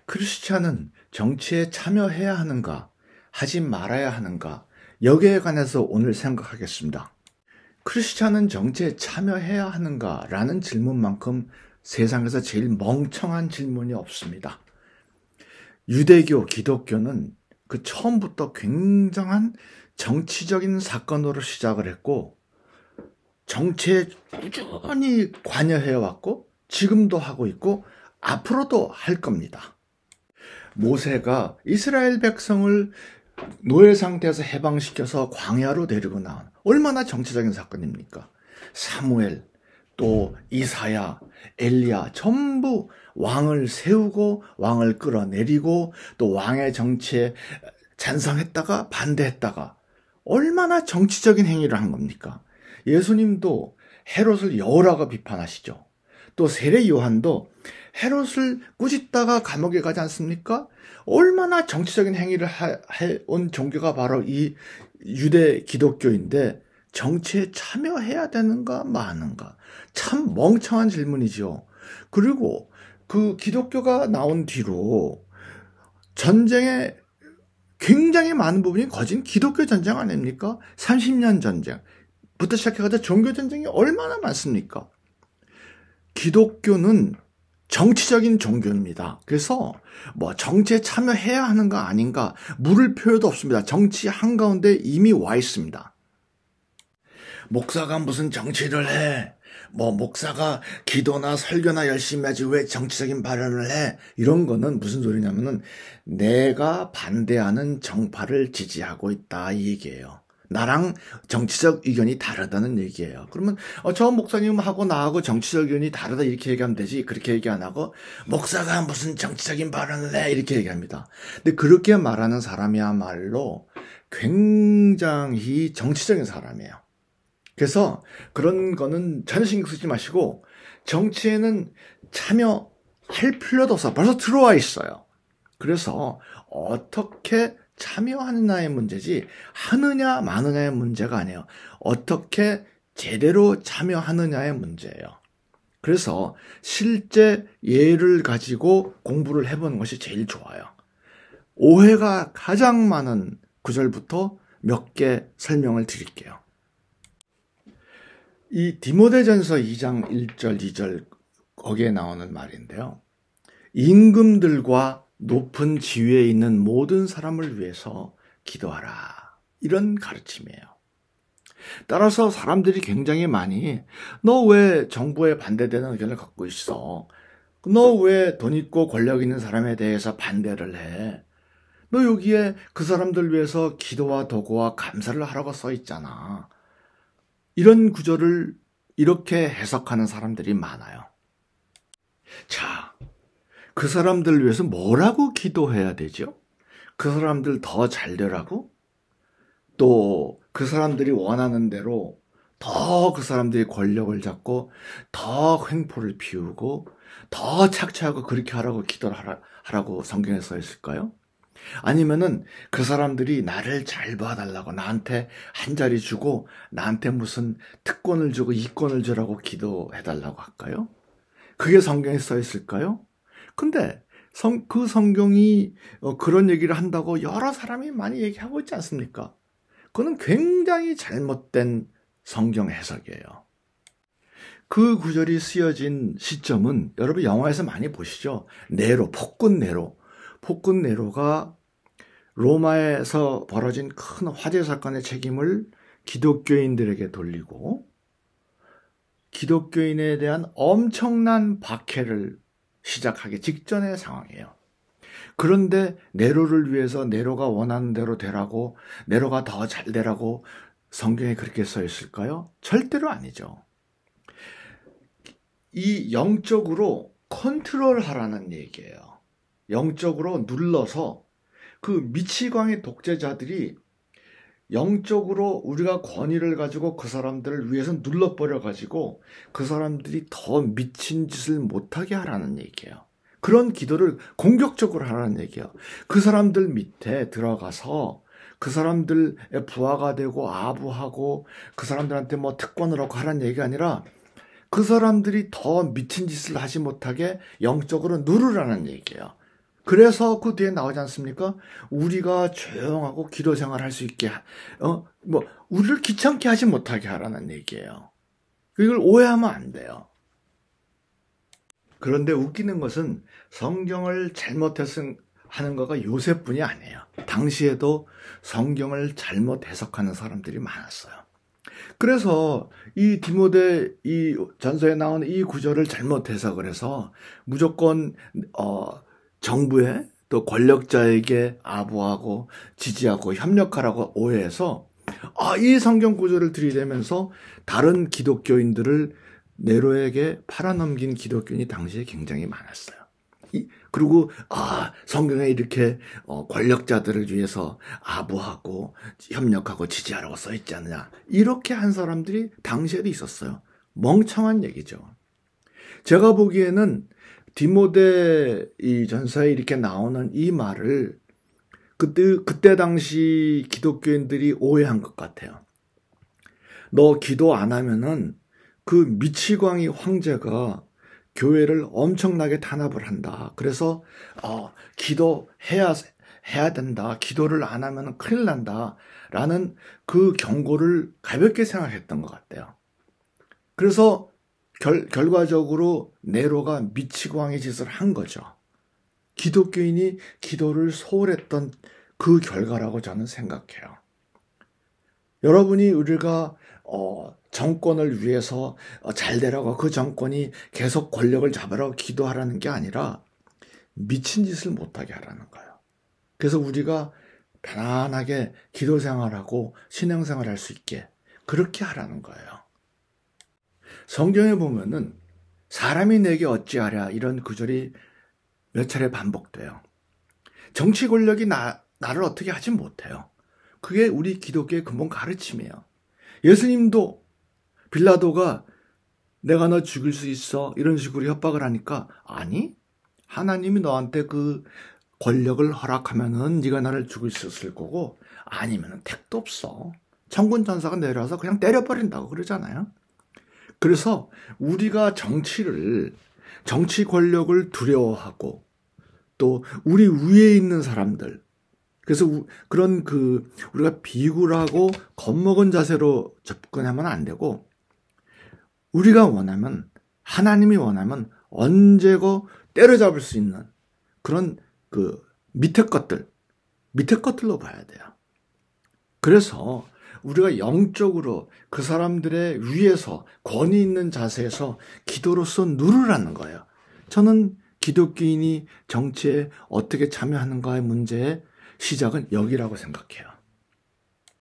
크리스찬은 정치에 참여해야 하는가, 하지 말아야 하는가, 여기에 관해서 오늘 생각하겠습니다. 크리스찬은 정치에 참여해야 하는가라는 질문만큼 세상에서 제일 멍청한 질문이 없습니다. 유대교, 기독교는 그 처음부터 굉장한 정치적인 사건으로 시작을 했고, 정치에 꾸준히 관여해왔고, 지금도 하고 있고, 앞으로도 할 겁니다. 모세가 이스라엘 백성을 노예 상태에서 해방시켜서 광야로 데리고 나온 얼마나 정치적인 사건입니까? 사무엘, 또 이사야, 엘리야 전부 왕을 세우고 왕을 끌어내리고 또 왕의 정치에 찬성했다가 반대했다가 얼마나 정치적인 행위를 한 겁니까? 예수님도 헤롯을 여우라고 비판하시죠. 또 세례 요한도 헤롯을 꾸짖다가 감옥에 가지 않습니까? 얼마나 정치적인 행위를 해온 종교가 바로 이 유대 기독교인데 정치에 참여해야 되는가 마는가? 참 멍청한 질문이죠. 그리고 그 기독교가 나온 뒤로 전쟁에 굉장히 많은 부분이 거진 기독교 전쟁 아닙니까? 30년 전쟁부터 시작해가지고 종교 전쟁이 얼마나 많습니까? 기독교는 정치적인 종교입니다. 그래서 뭐 정치에 참여해야 하는가 아닌가 물을 필요도 없습니다. 정치 한가운데 이미 와 있습니다. 목사가 무슨 정치를 해? 뭐 목사가 기도나 설교나 열심히 하지 왜 정치적인 발언을 해? 이런 거는 무슨 소리냐면은 내가 반대하는 정파를 지지하고 있다 이 얘기예요. 나랑 정치적 의견이 다르다는 얘기예요. 그러면 저 목사님하고 나하고 정치적 의견이 다르다 이렇게 얘기하면 되지. 그렇게 얘기 안 하고 목사가 무슨 정치적인 발언을 해 이렇게 얘기합니다. 근데 그렇게 말하는 사람이야말로 굉장히 정치적인 사람이에요. 그래서 그런 거는 전혀 신경 쓰지 마시고 정치에는 참여할 필요도 없어. 벌써 들어와 있어요. 그래서 어떻게 참여하느냐의 문제지 하느냐 마느냐의 문제가 아니에요. 어떻게 제대로 참여하느냐의 문제예요. 그래서 실제 예를 가지고 공부를 해보는 것이 제일 좋아요. 오해가 가장 많은 구절부터 몇 개 설명을 드릴게요. 이 디모데전서 2장 1절 2절 거기에 나오는 말인데요. 임금들과 높은 지위에 있는 모든 사람을 위해서 기도하라. 이런 가르침이에요. 따라서 사람들이 굉장히 많이 너 왜 정부에 반대되는 의견을 갖고 있어? 너 왜 돈 있고 권력 있는 사람에 대해서 반대를 해? 너 여기에 그 사람들 위해서 기도와 도구와 감사를 하라고 써 있잖아. 이런 구절을 이렇게 해석하는 사람들이 많아요. 자, 그 사람들 위해서 뭐라고 기도해야 되죠? 그 사람들 더 잘 되라고? 또 그 사람들이 원하는 대로 더 그 사람들이 권력을 잡고 더 횡포를 피우고 더 착취하고 그렇게 하라고 기도를 하라고 성경에 써 있을까요? 아니면은 그 사람들이 나를 잘 봐달라고 나한테 한 자리 주고 나한테 무슨 특권을 주고 이권을 주라고 기도해달라고 할까요? 그게 성경에 써 있을까요? 근데 그 성경이 그런 얘기를 한다고 여러 사람이 많이 얘기하고 있지 않습니까? 그거는 굉장히 잘못된 성경 해석이에요. 그 구절이 쓰여진 시점은 여러분 영화에서 많이 보시죠? 네로, 폭군 네로. 폭군 네로가 로마에서 벌어진 큰 화재 사건의 책임을 기독교인들에게 돌리고 기독교인에 대한 엄청난 박해를 시작하기 직전의 상황이에요. 그런데 네로를 위해서 네로가 원하는 대로 되라고 네로가 더 잘 되라고 성경에 그렇게 써 있을까요? 절대로 아니죠. 이 영적으로 컨트롤하라는 얘기예요. 영적으로 눌러서 그 미치광이 독재자들이 영적으로 우리가 권위를 가지고 그 사람들을 위해서 눌러버려가지고 그 사람들이 더 미친 짓을 못하게 하라는 얘기예요. 그런 기도를 공격적으로 하라는 얘기예요. 그 사람들 밑에 들어가서 그 사람들의 부하가 되고 아부하고 그 사람들한테 뭐 특권을 얻고 하라는 얘기가 아니라 그 사람들이 더 미친 짓을 하지 못하게 영적으로 누르라는 얘기예요. 그래서 그 뒤에 나오지 않습니까? 우리가 조용하고 기도 생활할 수 있게, 우리를 귀찮게 하지 못하게 하라는 얘기예요. 이걸 오해하면 안 돼요. 그런데 웃기는 것은 성경을 잘못해서 하는 거가 요새뿐이 아니에요. 당시에도 성경을 잘못 해석하는 사람들이 많았어요. 그래서 이 디모데 이 전서에 나오는 이 구절을 잘못 해석을 해서 무조건 정부에 또 권력자에게 아부하고 지지하고 협력하라고 오해해서 이 성경 구절을 들이대면서 다른 기독교인들을 네로에게 팔아넘긴 기독교인이 당시에 굉장히 많았어요. 그리고 성경에 이렇게 권력자들을 위해서 아부하고 협력하고 지지하라고 써있지 않느냐, 이렇게 한 사람들이 당시에도 있었어요. 멍청한 얘기죠. 제가 보기에는 디모데 이 전서에 이렇게 나오는 이 말을 그때 당시 기독교인들이 오해한 것 같아요. 너 기도 안 하면은 그 미치광이 황제가 교회를 엄청나게 탄압을 한다. 그래서 기도해야 된다. 기도를 안 하면 큰일 난다. 라는 그 경고를 가볍게 생각했던 것 같아요. 그래서 결과적으로 네로가 미치광이 짓을 한 거죠. 기독교인이 기도를 소홀했던 그 결과라고 저는 생각해요. 여러분이 우리가 정권을 위해서 잘 되라고 그 정권이 계속 권력을 잡으라고 기도하라는 게 아니라 미친 짓을 못하게 하라는 거예요. 그래서 우리가 편안하게 기도 생활하고 신앙 생활할 수 있게 그렇게 하라는 거예요. 성경에 보면은 사람이 내게 어찌하랴 이런 구절이 몇 차례 반복돼요. 정치 권력이 나를 어떻게 하지 못해요. 그게 우리 기독교의 근본 가르침이에요. 예수님도 빌라도가 내가 너 죽일 수 있어 이런 식으로 협박을 하니까 아니, 하나님이 너한테 그 권력을 허락하면은 네가 나를 죽일 수 있을 거고 아니면은 택도 없어. 천군 천사가 내려와서 그냥 때려버린다고 그러잖아요. 그래서 우리가 정치 권력을 두려워하고 또 우리 위에 있는 사람들, 그래서 그런 우리가 비굴하고 겁먹은 자세로 접근하면 안 되고, 우리가 원하면, 하나님이 원하면 언제고 때려잡을 수 있는 그런 밑에 것들로 봐야 돼요. 그래서 우리가 영적으로 그 사람들의 위에서 권위 있는 자세에서 기도로서 누르라는 거예요. 저는 기독교인이 정치에 어떻게 참여하는가의 문제의 시작은 여기라고 생각해요.